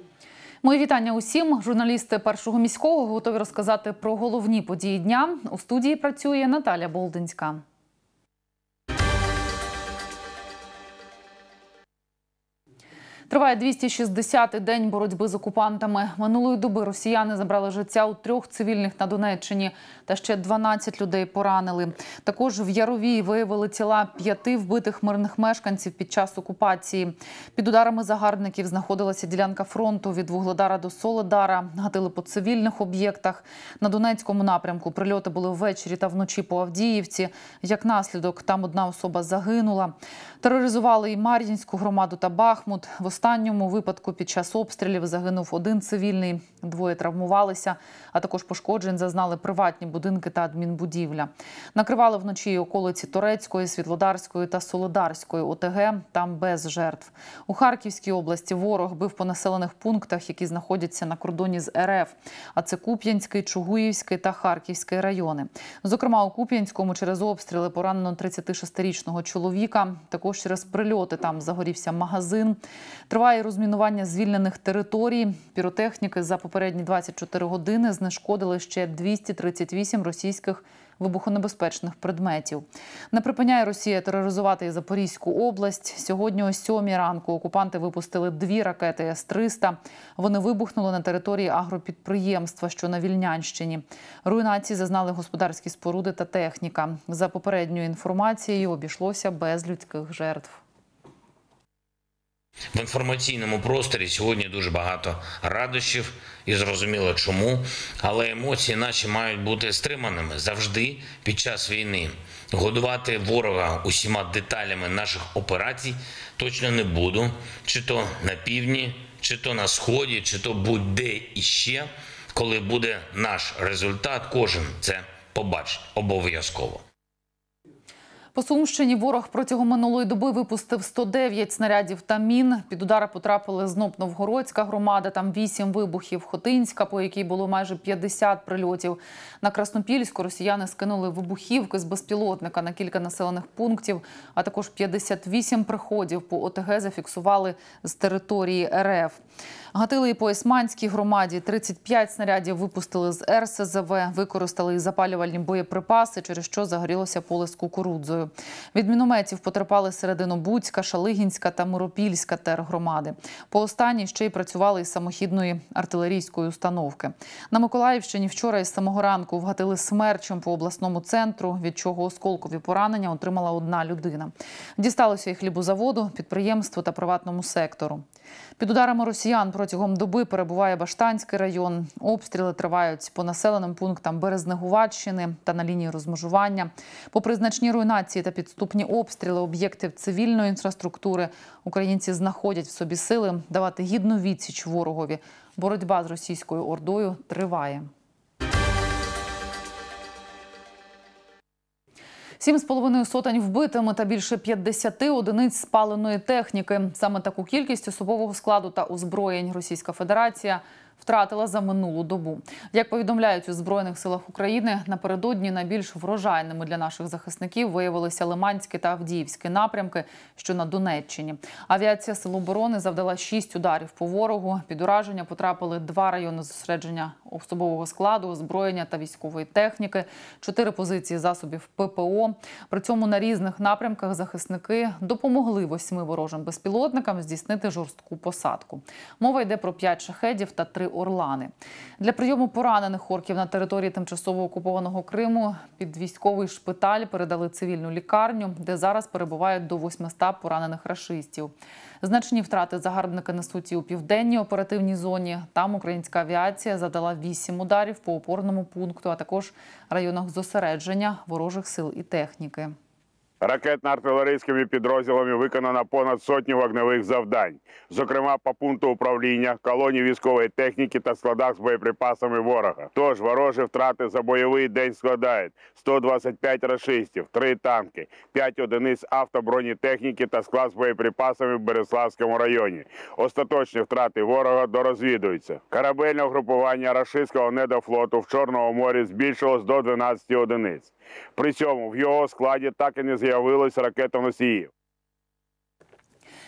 Мої вітання усім. Журналісти Першого міського готові розказати про головні події дня. У студії працює Наталя Болдинська. Триває 260-й день боротьби з окупантами. Минулої доби росіяни забрали життя у 3 цивільних на Донеччині та ще 12 людей поранили. Також в Яровій виявили тіла 5 вбитих мирних мешканців під час окупації. Під ударами загарбників знаходилася ділянка фронту від Вугледара до Соледара. Гатили по цивільних об'єктах. На Донецькому напрямку прильоти були ввечері та вночі по Авдіївці. Як наслідок, там одна особа загинула. Тероризували і Мар'їнську громаду та Бахмут. В останньому випадку під час обстрілів загинув 1 цивільний, 2 травмувалися, а також пошкоджень зазнали приватні будинки та адмінбудівля. Накривали вночі околиці Торецької, Світлодарської та Солодарської ОТГ, там без жертв. У Харківській області ворог бив по населених пунктах, які знаходяться на кордоні з РФ. А це Куп'янський, Чугуївський та Харківський райони. Зокрема, у Куп'янському через обстріли поранено 36-річного чоловіка. Також через прильоти там загорівся магазин. Триває розмінування звільнених територій. Піротехніки за попередні 24 години знешкодили ще 238 російських вибухонебезпечних предметів. Не припиняє Росія тероризувати і Запорізьку область. Сьогодні о 7 ранку окупанти випустили 2 ракети С-300. Вони вибухнули на території агропідприємства, що на Вільнянщині. Руйнації зазнали господарські споруди та техніка. За попередньою інформацією, обійшлося без людських жертв. В інформаційному просторі сьогодні дуже багато радощів і зрозуміло чому, але емоції наші мають бути стриманими завжди під час війни. Годувати ворога усіма деталями наших операцій точно не буду, чи то на півдні, чи то на сході, чи то будь-де іще. Коли буде наш результат, кожен це побачить обов'язково. По Сумщині ворог протягом минулої доби випустив 109 снарядів та мін. Під удари потрапили знов Новгородська громада, там 8 вибухів, Хотинська, по якій було майже 50 прильотів. На Краснопільську росіяни скинули вибухівки з безпілотника на кілька населених пунктів, а також 58 приходів по ОТГ зафіксували з території РФ. Гатили і по Есманській громаді. 35 снарядів випустили з РСЗВ, використали і запалювальні боєприпаси, через що загорілося поле з кукурудзою. Від мінометів потерпали Серединобудська, Шалигінська та Миропільська тергромади. По останній ще й працювали із самохідної артилерійської установки. На Миколаївщині вчора із самого ранку вгатили смерчем по обласному центру, від чого осколкові поранення отримала 1 людина. Дісталося і хлібозаводу, підприємству та приватному сектору. Під ударами росіян протягом доби перебуває Баштанський район. Обстріли тривають по населеним пунктам Березнегуватщини та на лінії розмежування. Попри значні руйнації та підступні обстріли об'єктів цивільної інфраструктури, українці знаходять в собі сили давати гідну відсіч ворогові. Боротьба з російською ордою триває. 7,5 сотень вбитими та більше 50 одиниць спаленої техніки. Саме таку кількість особового складу та озброєнь Російська Федерація втратила за минулу добу. Як повідомляють у Збройних силах України, напередодні найбільш врожайними для наших захисників виявилися Лиманський та Авдіївський напрямки, що на Донеччині. Авіація Сил оборони завдала 6 ударів по ворогу. Під ураження потрапили 2 райони зосередження особового складу, озброєння та військової техніки, 4 позиції засобів ППО. При цьому на різних напрямках захисники допомогли 8 ворожим безпілотникам здійснити жорстку посадку. Мова йде про 5 шахедів та 3 орлани. Для прийому поранених орків на території тимчасово окупованого Криму під військовий шпиталь передали цивільну лікарню, де зараз перебувають до 800 поранених рашистів. Значні втрати загарбники несуть і у південній оперативній зоні. Там українська авіація завдала 8 ударів по опорному пункту, а також районах зосередження ворожих сил і техніки. Ракетно-артилерійськими підрозділами виконано понад 100 вогневих завдань, зокрема по пункту управління, колоні військової техніки та складах з боєприпасами ворога. Тож ворожі втрати за бойовий день складають 125 рашистів, 3 танки, 5 одиниць автобронетехніки та склад з боєприпасами в Береславському районі. Остаточні втрати ворога дорозвідуються. Корабельне угрупування рашистського недофлоту в Чорному морі збільшилось до 12 одиниць. При цьому в його складі так і не з'явилось ракетоносіїв.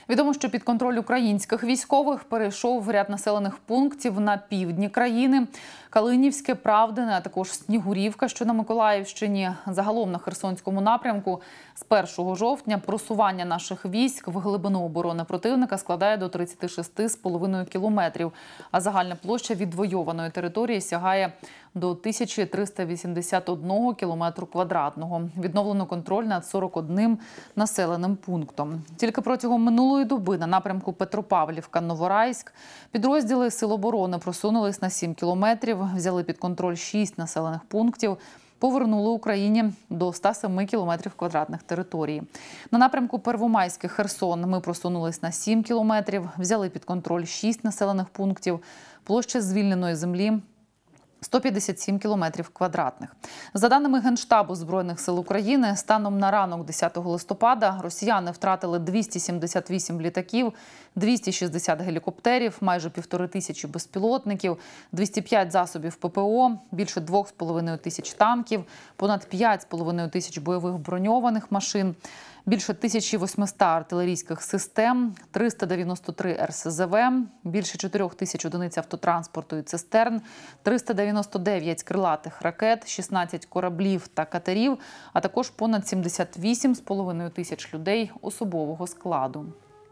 Відомо, що під контроль українських військових перейшов ряд населених пунктів на півдні країни. Калинівське, Правдине, а також Снігурівка, що на Миколаївщині. Загалом на Херсонському напрямку з 1 жовтня просування наших військ в глибину оборони противника складає до 36,5 кілометрів, а загальна площа відвойованої території сягає до 1381 кілометру квадратного. Відновлено контроль над 41 населеним пунктом. Тільки протягом минулої доби на напрямку Петропавлівка-Новорайськ підрозділи Сил оборони просунулись на 7 кілометрів, взяли під контроль 6 населених пунктів, повернули Україні до 107 кілометрів квадратних території. На напрямку Первомайське-Херсон ми просунулись на 7 кілометрів, взяли під контроль 6 населених пунктів, площа звільненої землі 157 кілометрів квадратних. За даними Генштабу Збройних сил України, станом на ранок 10 листопада росіяни втратили 278 літаків, 260 гелікоптерів, майже 1500 безпілотників, 205 засобів ППО, більше 2,5 тисяч танків, понад 5,5 тисяч бойових броньованих машин, більше 1800 артилерійських систем, 393 РСЗВ, більше 4000 одиниць автотранспорту і цистерн, 399 крилатих ракет, 16 кораблів та катерів, а також понад 78,5 тисяч людей особового складу.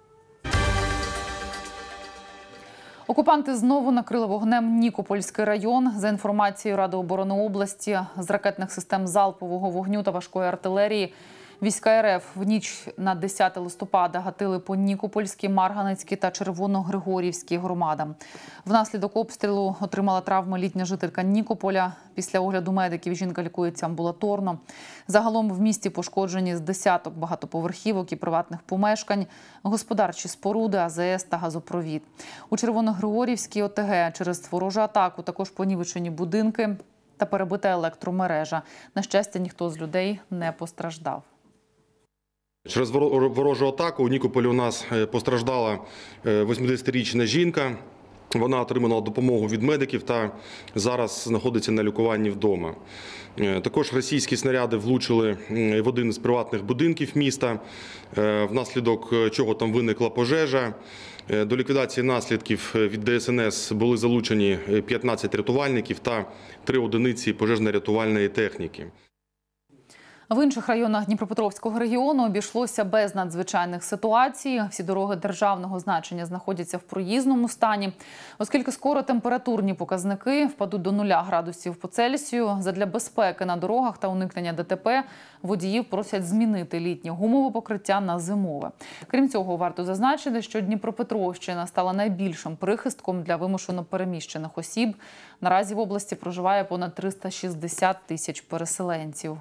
Окупанти знову накрили вогнем Нікопольський район. За інформацією Ради оборони області, з ракетних систем залпового вогню та важкої артилерії війська РФ в ніч на 10 листопада гатили по Нікопольській, Марганецькій та Червоногригорівській громадам. Внаслідок обстрілу отримала травми літня жителька Нікополя. Після огляду медиків жінка лікується амбулаторно. Загалом в місті пошкоджені з десяток багатоповерхівок і приватних помешкань, господарчі споруди, АЗС та газопровід. У Червоногригорівській ОТГ через ворожу атаку також понівечені будинки та перебита електромережа. На щастя, ніхто з людей не постраждав. Через ворожу атаку у Нікополі у нас постраждала 80-річна жінка. Вона отримала допомогу від медиків та зараз знаходиться на лікуванні вдома. Також російські снаряди влучили в один із приватних будинків міста, внаслідок чого там виникла пожежа. До ліквідації наслідків від ДСНС були залучені 15 рятувальників та 3 одиниці пожежно-рятувальної техніки. В інших районах Дніпропетровського регіону обійшлося без надзвичайних ситуацій. Всі дороги державного значення знаходяться в проїзному стані. Оскільки скоро температурні показники впадуть до 0 градусів по Цельсію, задля безпеки на дорогах та уникнення ДТП водіїв просять змінити літнє гумове покриття на зимове. Крім цього, варто зазначити, що Дніпропетровщина стала найбільшим прихистком для вимушено переміщених осіб. Наразі в області проживає понад 360 тисяч переселенців.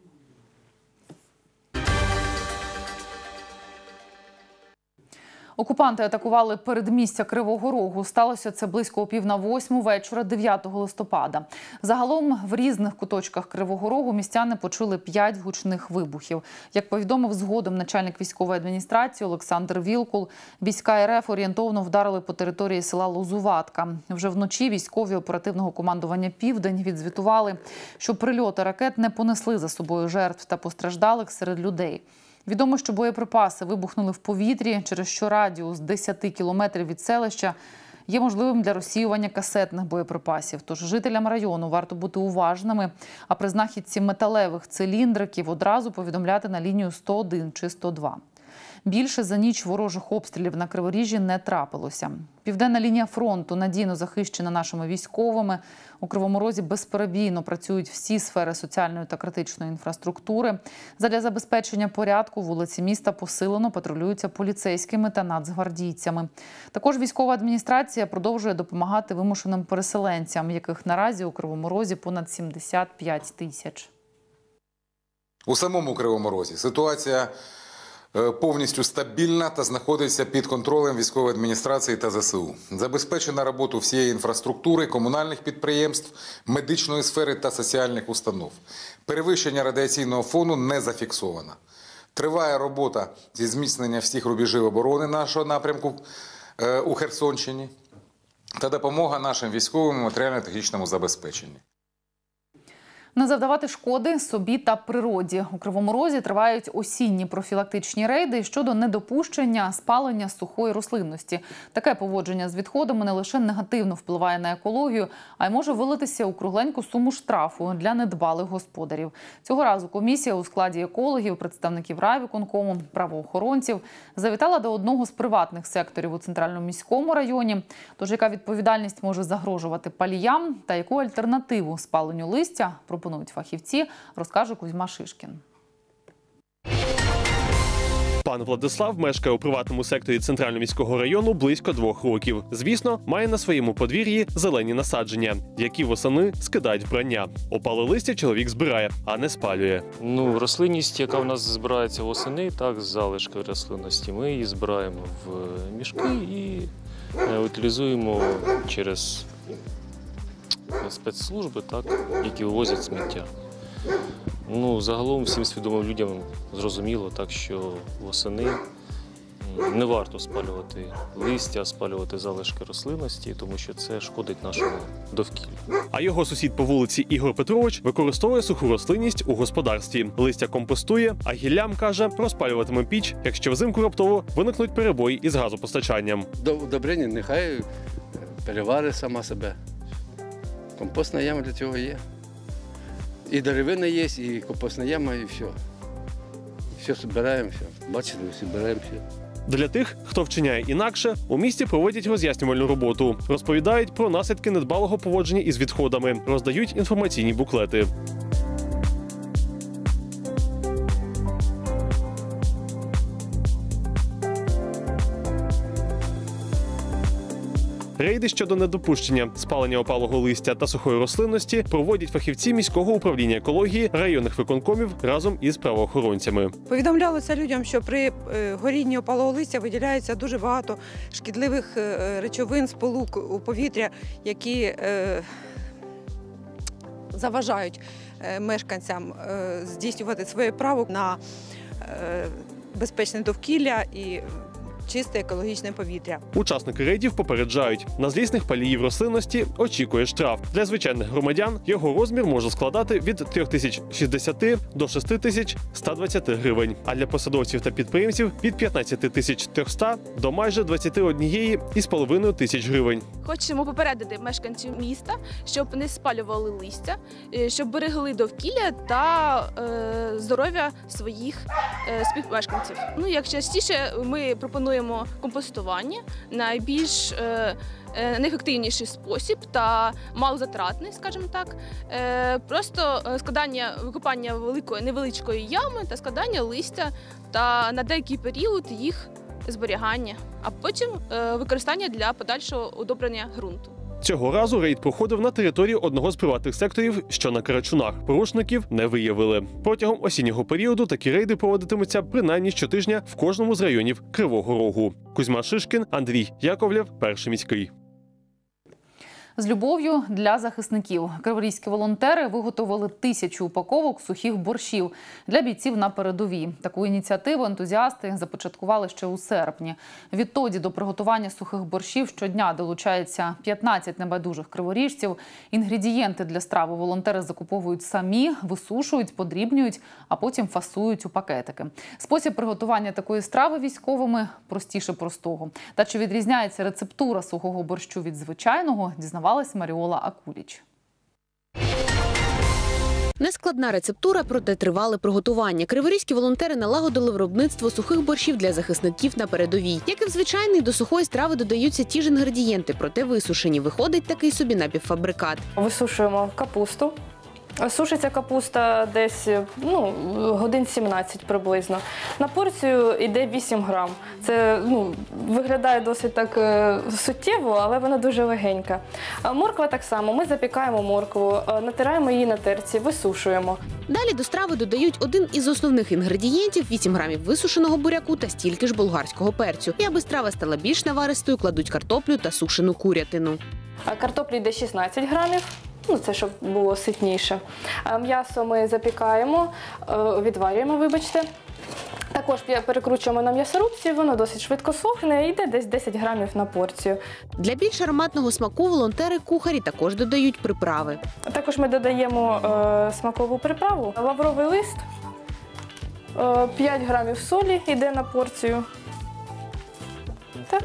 Окупанти атакували передмістя Кривого Рогу. Сталося це близько о 7:45 вечора 9 листопада. Загалом в різних куточках Кривого Рогу містяни почули 5 гучних вибухів. Як повідомив згодом начальник військової адміністрації Олександр Вілкул, війська РФ орієнтовно вдарили по території села Лозуватка. Вже вночі військові оперативного командування «Південь» відзвітували, що прильоти ракет не понесли за собою жертв та постраждалих серед людей. Відомо, що боєприпаси вибухнули в повітрі, через що радіус 10 кілометрів від селища є можливим для розсіювання касетних боєприпасів. Тож жителям району варто бути уважними, а при знахідці металевих циліндриків одразу повідомляти на лінію 101 чи 102. Більше за ніч ворожих обстрілів на Криворіжжі не трапилося. Південна лінія фронту надійно захищена нашими військовими. У Кривому Розі безперебійно працюють всі сфери соціальної та критичної інфраструктури. Задля забезпечення порядку вулиці міста посилено патрулюються поліцейськими та нацгвардійцями. Також військова адміністрація продовжує допомагати вимушеним переселенцям, яких наразі у Кривому Розі понад 75 тисяч. У самому Кривому Розі ситуація повністю стабільна та знаходиться під контролем військової адміністрації та ЗСУ. Забезпечена роботу всієї інфраструктури, комунальних підприємств, медичної сфери та соціальних установ. Перевищення радіаційного фону не зафіксовано. Триває робота зі зміцнення всіх рубежів оборони нашого напрямку у Херсонщині та допомога нашим військовим у матеріально-технічному забезпеченні. Не завдавати шкоди собі та природі. У Кривому Розі тривають осінні профілактичні рейди щодо недопущення спалення сухої рослинності. Таке поводження з відходами не лише негативно впливає на екологію, а й може вилитися у кругленьку суму штрафу для недбалих господарів. Цього разу комісія у складі екологів, представників райвиконкому, правоохоронців завітала до одного з приватних секторів у Центральному міському районі. Тож яка відповідальність може загрожувати паліям та яку альтернативу спаленню листя пропонують фахівці, розкаже Кузьма Шишкін. Пан Владислав мешкає у приватному секторі Центрального міського району близько 2 років. Звісно, має на своєму подвір'ї зелені насадження, які восени скидають вбрання. Опале листя чоловік збирає, а не спалює. Рослинність, яка в нас збирається восени, так, залишки рослинності, ми її збираємо в мішки і утилізуємо через спецслужби, так, які вивозять сміття. Загалом всім свідомим людям зрозуміло, так, що восени не варто спалювати листя, спалювати залишки рослинності, тому що це шкодить нашому довкіллю. А його сусід по вулиці Ігор Петрович використовує суху рослинність у господарстві. Листя компостує, а гіллям, каже, розпалюватиме піч, якщо взимку раптово виникнуть перебої із газопостачанням. Удобрення нехай переварить сама себе. Компостна яма для цього є. І деревина є, і компостна яма, і все. Все збираємо, все. Бачите, збираємо все. Для тих, хто вчиняє інакше, у місті проводять роз'яснювальну роботу. Розповідають про наслідки недбалого поводження із відходами, роздають інформаційні буклети. Рейди щодо недопущення спалення опалого листя та сухої рослинності проводять фахівці міського управління екології, районних виконкомів разом із правоохоронцями. Повідомлялося людям, що при горінні опалого листя виділяється дуже багато шкідливих речовин, сполук у повітря, які заважають мешканцям здійснювати своє право на безпечне довкілля і чисте екологічне повітря. Учасники рейдів попереджають, на злісних паліїв рослинності очікує штраф. Для звичайних громадян його розмір може складати від 3060 до 6120 гривень, а для посадовців та підприємців – від 15300 до майже 21,5 тисяч гривень. Хочемо попередити мешканців міста, щоб не спалювали листя, щоб берегли довкілля та здоров'я своїх співмешканців. Як частіше ми пропонуємо компостування, найбільш найефективніший спосіб та малозатратний, скажімо так. Просто викопання невеличкої ями та складання листя та на деякий період їх зберігання, а потім використання для подальшого удобрення ґрунту. Цього разу рейд проходив на території одного з приватних секторів, що на Карачунах. Порушників не виявили. Протягом осіннього періоду такі рейди проводитимуться принаймні щотижня в кожному з районів Кривого Рогу. Кузьма Шишкін, Андрій Яковлєв, Перший міський. З любов'ю для захисників. Криворізькі волонтери виготовили 1000 упаковок сухих борщів для бійців на передовій. Таку ініціативу ентузіасти започаткували ще у серпні. Відтоді до приготування сухих борщів щодня долучається 15 небайдужих криворіжців. Інгредієнти для страви волонтери закуповують самі, висушують, подрібнюють, а потім фасують у пакетики. Спосіб приготування такої страви військовими простіше простого. Та чи відрізняється рецептура сухого борщу від звичайного, дізнавалася Маріола Акуліч. Нескладна рецептура, проте тривале приготування. Криворізькі волонтери налагодили виробництво сухих борщів для захисників на передовій. Як і в звичайний, до сухої страви додаються ті ж інгредієнти, проте висушені. Виходить такий собі напівфабрикат. Висушуємо капусту. Сушиться капуста десь годин 17 приблизно. На порцію йде 8 грам. Це виглядає досить так суттєво, але вона дуже легенька. Морква так само. Ми запікаємо моркву, натираємо її на терці, висушуємо. Далі до страви додають один із основних інгредієнтів – 8 грамів висушеного буряку та стільки ж болгарського перцю. І аби страва стала більш наваристою, кладуть картоплю та сушену курятину. Картоплі йде 16 грамів. Це щоб було ситніше. М'ясо ми запікаємо, відварюємо, Також перекручуємо на м'ясорубці, воно досить швидко сохне і йде десь 10 грамів на порцію. Для більш ароматного смаку волонтери-кухарі також додають приправи. Також ми додаємо смакову приправу, лавровий лист, 5 грамів солі йде на порцію. Так.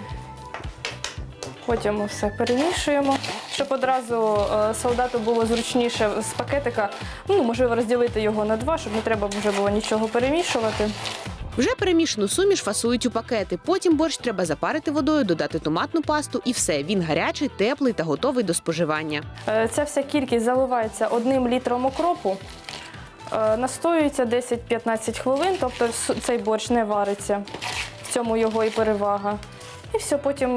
Потім все перемішуємо, щоб одразу солдату було зручніше з пакетика, можливо, розділити його на 2, щоб не треба вже було нічого перемішувати. Вже перемішану суміш фасують у пакети. Потім борщ треба запарити водою, додати томатну пасту і все. Він гарячий, теплий та готовий до споживання. Ця вся кількість заливається 1 літром окропу, настоюється 10-15 хвилин, тобто цей борщ не вариться. В цьому його і перевага. І все, потім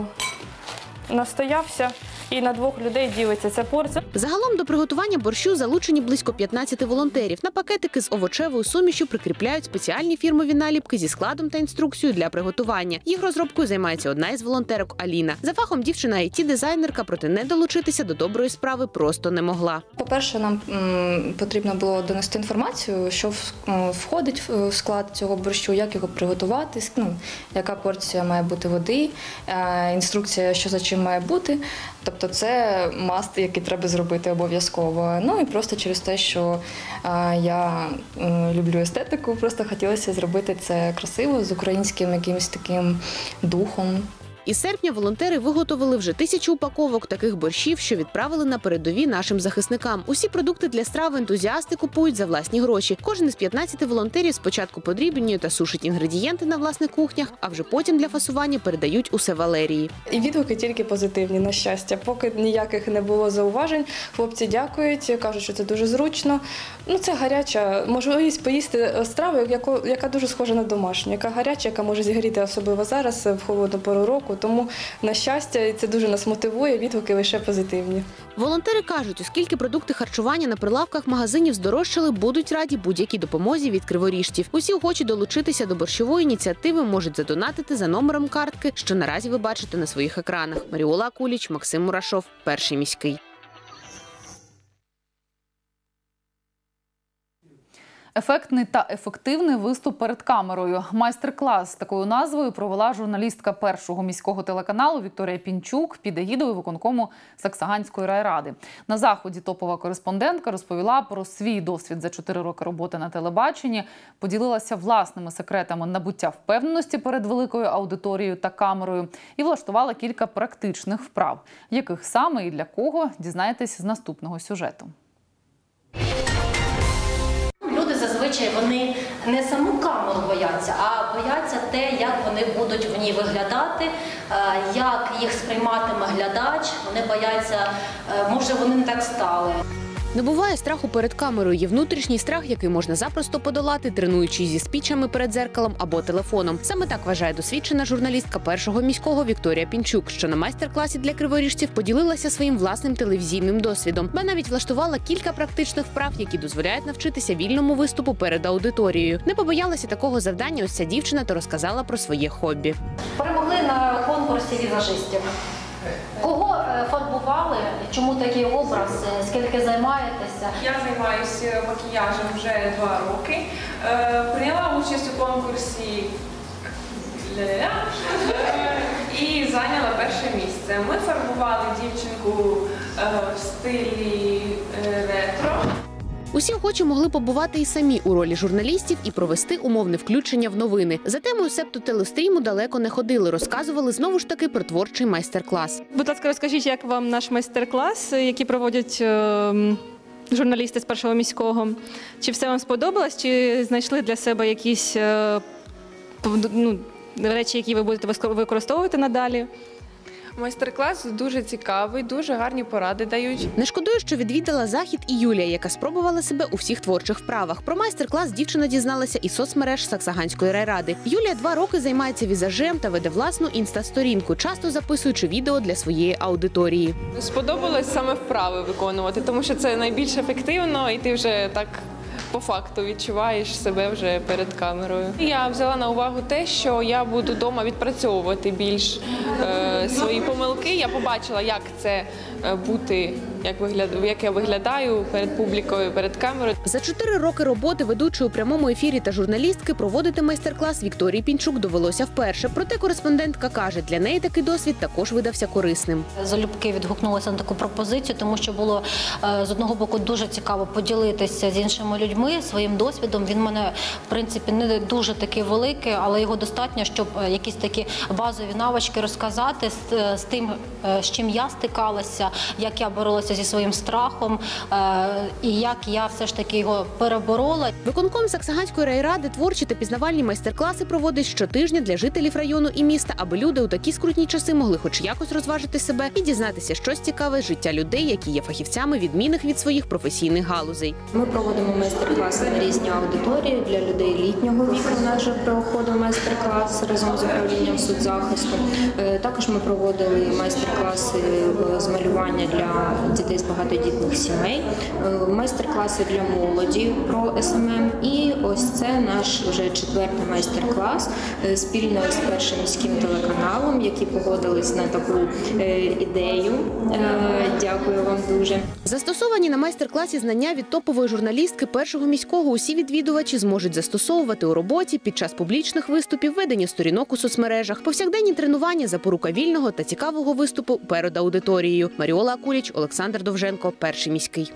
настоявся, і на 2 людей ділиться ця порція. Загалом до приготування борщу залучені близько 15 волонтерів. На пакетики з овочевою сумішю прикріпляють спеціальні фірмові наліпки зі складом та інструкцією для приготування. Їх розробкою займається одна із волонтерок Аліна. За фахом дівчина IT-дизайнерка, проте не долучитися до доброї справи просто не могла. По-перше, нам потрібно було донести інформацію, що входить в склад цього борщу, як його приготувати, яка порція має бути води, інструкція, що за чим має бути. Тобто це маст, який треба зробити обов'язково. Ну і просто через те, що я люблю естетику, просто хотілося зробити це красиво, з українським якимось таким духом. Із серпня волонтери виготовили вже 1000 упаковок таких борщів, що відправили на передові нашим захисникам. Усі продукти для страви ентузіасти купують за власні гроші. Кожен із 15 волонтерів спочатку подрібнює та сушить інгредієнти на власних кухнях, а вже потім для фасування передають усе Валерії. І відгуки тільки позитивні, на щастя. Поки ніяких не було зауважень, хлопці дякують, кажуть, що це дуже зручно. Це гаряча можливість поїсти страву, яка дуже схожа на домашню, яка гаряча, яка може зігріти, особливо зараз, в холодну пору року. Тому, на щастя, це дуже нас мотивує, відгуки лише позитивні. Волонтери кажуть, оскільки продукти харчування на прилавках магазинів здорожчали, будуть раді будь-якій допомозі від криворіжців. Усі охочі долучитися до борщової ініціативи можуть задонатити за номером картки, що наразі ви бачите на своїх екранах. Маріола Куліч, Максим Мурашов, Перший міський. Ефектний та ефективний виступ перед камерою. Майстер-клас з такою назвою провела журналістка Першого міського телеканалу Вікторія Пінчук під егідою виконкому Саксаганської райради. На заході топова кореспондентка розповіла про свій досвід за 4 роки роботи на телебаченні, поділилася власними секретами набуття впевненості перед великою аудиторією та камерою і влаштувала кілька практичних вправ. Яких саме і для кого, дізнаєтесь з наступного сюжету. Люди зазвичай вони не саму камеру бояться, а бояться те, як вони будуть в ній виглядати, як їх сприйматиме глядач. Вони бояться, може вони не так стали. Не буває страху перед камерою. Є внутрішній страх, який можна запросто подолати, тренуючись зі спічами перед дзеркалом або телефоном. Саме так вважає досвідчена журналістка Першого міського Вікторія Пінчук, що на майстер-класі для криворіжців поділилася своїм власним телевізійним досвідом. Ба навіть влаштувала кілька практичних вправ, які дозволяють навчитися вільному виступу перед аудиторією. Не побоялася такого завдання ось ця дівчина та розказала про своє хобі. Перемогли на конкурсі візажистів. Кого фарбували? Чому такий образ? Скільки займаєтеся? Я займаюся макіяжем вже 2 роки. Прийняла участь у конкурсі і зайняла перше місце. Ми фарбували дівчинку в стилі ретро. Усі охочі могли побувати і самі у ролі журналістів і провести умовне включення в новини. За темою септу-телестріму далеко не ходили, розказували знову ж таки про творчий майстер-клас. Будь ласка, розкажіть, як вам наш майстер-клас, який проводять журналісти з Першого міського? Чи все вам сподобалось, чи знайшли для себе якісь речі, які ви будете використовувати надалі? Майстер-клас дуже цікавий, дуже гарні поради дають. Не шкодую, що відвідала захід і Юлія, яка спробувала себе у всіх творчих вправах. Про майстер-клас дівчина дізналася із соцмереж Саксаганської райради. Юлія 2 роки займається візажем та веде власну інста-сторінку, часто записуючи відео для своєї аудиторії. Сподобалось саме вправи виконувати, тому що це найбільш ефективно і ти вже так по факту відчуваєш себе вже перед камерою. Я взяла на увагу те, що я буду вдома відпрацьовувати більш свої помилки. Я побачила, як це бути як я виглядаю перед публікою, перед камерою. За 4 роки роботи ведучої у прямому ефірі та журналістки проводити майстер-клас Вікторії Пінчук довелося вперше. Проте кореспондентка каже, для неї такий досвід також видався корисним. Залюбки відгукнулася на таку пропозицію, тому що було з одного боку дуже цікаво поділитися з іншими людьми своїм досвідом. Він в мене, в принципі, не дуже такий великий, але його достатньо, щоб якісь такі базові навички розказати з тим, з чим я стикалася, як я боролася зі своїм страхом і як я все ж таки його переборола. Виконком Саксаганської райради творчі та пізнавальні майстер-класи проводить щотижня для жителів району і міста, аби люди у такі скрутні часи могли хоч якось розважити себе і дізнатися щось цікаве з життя людей, які є фахівцями, відмінних від своїх професійних галузей. Ми проводимо майстер-класи на різні аудиторії. Для людей літнього віку у нас вже проходив майстер-клас разом з управлінням соцзахисту. Також ми проводили майстер-класи з малювання для дітей з багатодітних сімей, майстер-класи для молоді про СММ. І ось це наш вже 4-й майстер-клас спільно з Першим міським телеканалом, які погодились на таку ідею. Дякую вам дуже. Застосовані на майстер-класі знання від топової журналістки Першого міського усі відвідувачі зможуть застосовувати у роботі під час публічних виступів, ведення сторінок у соцмережах, повсякденні тренування, запорука вільного та цікавого виступу перед аудиторією. Маріола Акуліч, Олександр Довженко, Перший міський.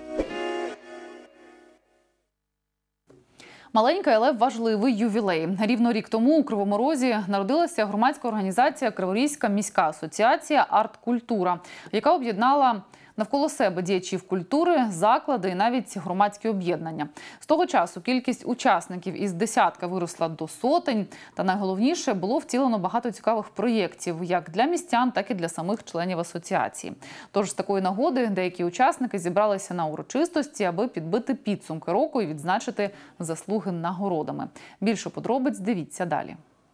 Маленький, але важливий ювілей. Рівно рік тому у Кривому Розі народилася громадська організація Криворізька міська асоціація «Арт-культура», яка об'єднала навколо себе діячів культури, заклади і навіть громадські об'єднання. З того часу кількість учасників із десятка виросла до сотень. Та найголовніше, було втілено багато цікавих проєктів як для містян, так і для самих членів асоціації. Тож з такої нагоди деякі учасники зібралися на урочистості, аби підбити підсумки року і відзначити заслуги нагородами. Більше подробиць дивіться далі.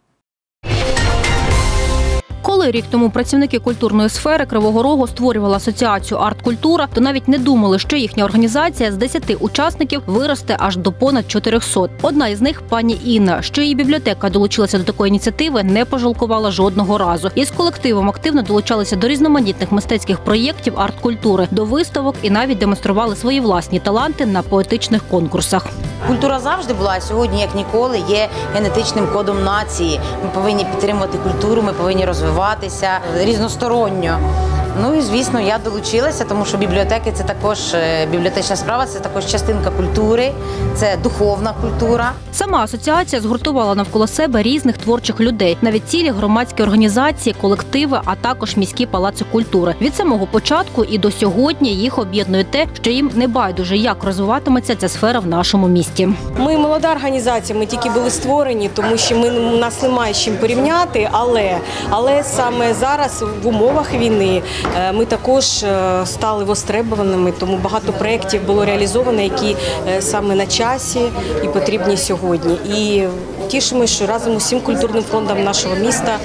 Коли рік тому працівники культурної сфери Кривого Рогу створювали асоціацію «Арт-культура», то навіть не думали, що їхня організація з 10 учасників виросте аж до понад 400. Одна із них – пані Інна. Що її бібліотека долучилася до такої ініціативи, не пожалкувала жодного разу. Із колективом активно долучалися до різноманітних мистецьких проєктів арт-культури, до виставок і навіть демонстрували свої власні таланти на поетичних конкурсах. Культура завжди була, а сьогодні, як ніколи, є генетичним кодом нації. Ми повинні підтримувати культуру, ми повинні розвиватися різносторонньо. Ну і, звісно, я долучилася, тому що бібліотеки – це також бібліотечна справа, це також частинка культури, це духовна культура. Сама асоціація згуртувала навколо себе різних творчих людей, навіть цілі громадські організації, колективи, а також міські палаци культури. Від самого початку і до сьогодні їх об'єднує те, що їм не байдуже, як розвиватиметься ця сфера в нашому місті. Ми молода організація, ми тільки були створені, тому що у нас немає з чим порівняти, але саме зараз в умовах війни ми також стали востребованими, тому багато проєктів було реалізовано, які саме на часі і потрібні сьогодні. І тішимося, що разом з усім культурним фондом нашого міста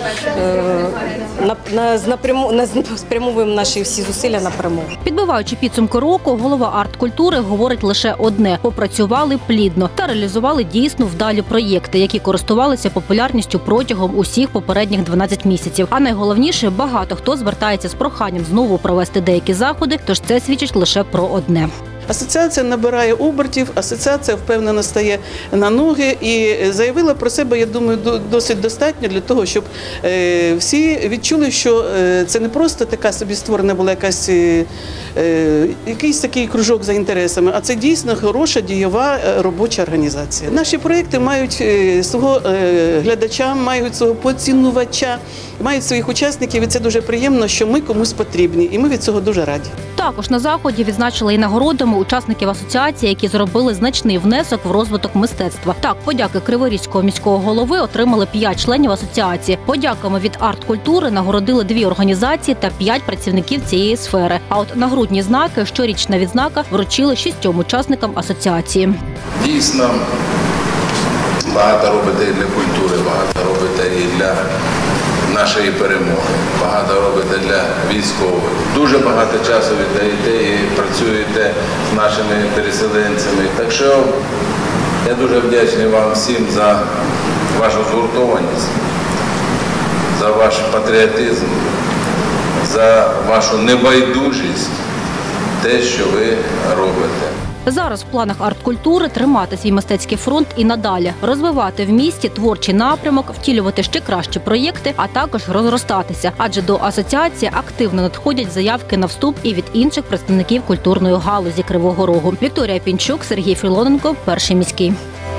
спрямовуємо наші всі зусилля на перемогу. Підбиваючи підсумки року, голова арт-культури говорить лише одне – попрацювали плідно та реалізували дійсно вдалі проєкти, які користувалися популярністю протягом усіх попередніх 12 місяців. А найголовніше – багато хто звертається з проханням знову провести деякі заходи, тож це свідчить лише про одне. Асоціація набирає обертів, асоціація впевнено стає на ноги і заявила про себе, я думаю, досить достатньо для того, щоб всі відчули, що це не просто така собі створена була якийсь такий кружок за інтересами, а це дійсно хороша, дієва робоча організація. Наші проєкти мають свого глядача, мають свого поцінувача, мають своїх учасників, і це дуже приємно, що ми комусь потрібні, і ми від цього дуже раді. Також на заході відзначили і нагородами учасників асоціації, які зробили значний внесок в розвиток мистецтва. Так, подяки Криворізького міського голови отримали 5 членів асоціації. Подяками від арт-культури нагородили 2 організації та 5 працівників цієї сфери. А от нагрудні знаки, щорічна відзнака, вручили 6 учасникам асоціації. Дійсно, багато робите і для культури, багато робите і для нашої перемоги, багато робите для військових. Дуже багато часу віддаєте і працюєте з нашими переселенцями. Так що я дуже вдячний вам всім за вашу згуртованість, за ваш патріотизм, за вашу небайдужість те, що ви робите. Зараз в планах арт-культури тримати свій мистецький фронт і надалі, розвивати в місті творчий напрямок, втілювати ще кращі проєкти, а також розростатися. Адже до асоціації активно надходять заявки на вступ і від інших представників культурної галузі Кривого Рогу. Вікторія Пінчук, Сергій Філоненко, Перший міський.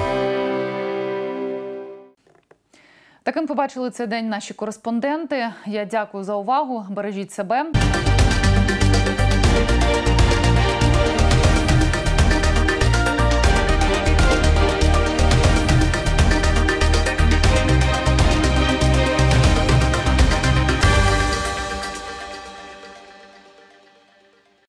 Таким побачили цей день наші кореспонденти. Я дякую за увагу. Бережіть себе.